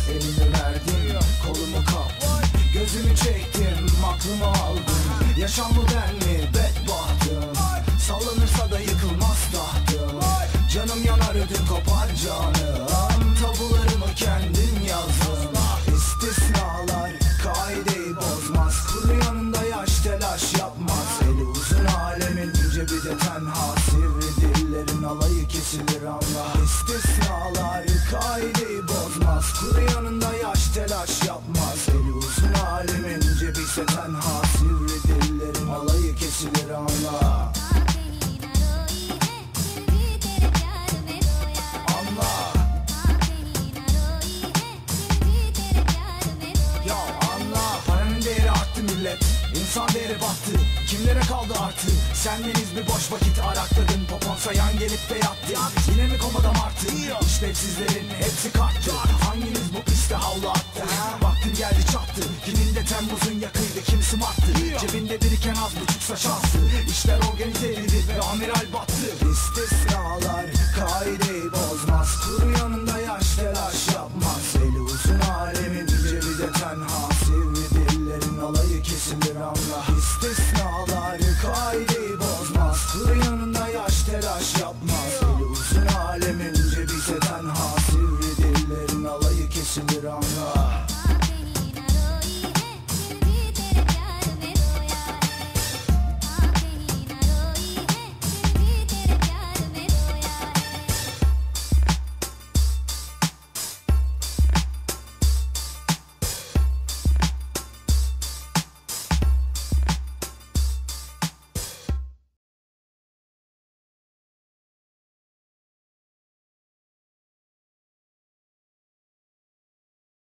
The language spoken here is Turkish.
Elimi verdim, kolumu kaptım, gözümü çektim, aklımı aldım. Yaşam mı ben mi bedbahtım, sallanırsa da yıkılmaz tahtım. Canım yanar ödüm kopar canım, tabularımı kendim yazdım. İstisnalar kaideyi bozmaz, kuru yanında yaş telaş yapmaz. Eli uzun alemin cebi de tenha, sivri dillerin alayı kesilir anla. İstisnalar kaideyi bozmaz, kuru yanında yaş telaş yapmaz. Eli uzun alemin cebi ise tenha, sivri dillerin alayı kesilir anla. İnsan değeri battı, kimlere kaldı artı? Sendeniz bir boş vakit arakladın, popon sayan gelip de yattı. Yine mi komada martı? İşlevsizlerin hepsi kalktı. Hanginiz bu piste havlu attı? Vaktin geldi çattı, kimin de Temmuz'un yakıydı, kim sımattı? Cebinde biriken az buçuksa şansı, İşler organize